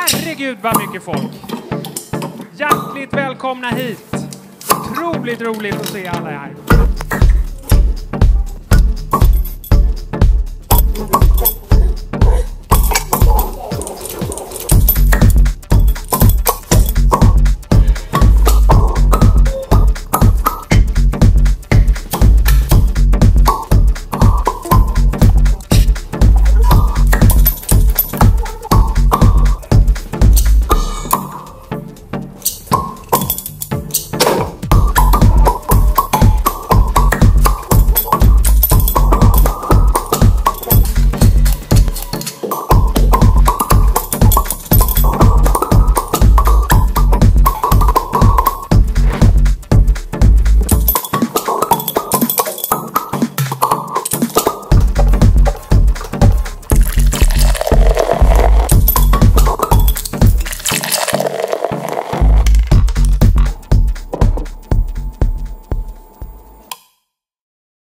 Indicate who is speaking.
Speaker 1: Herregud vad mycket folk. Hjärtligt välkomna hit. Otroligt roligt att se alla här.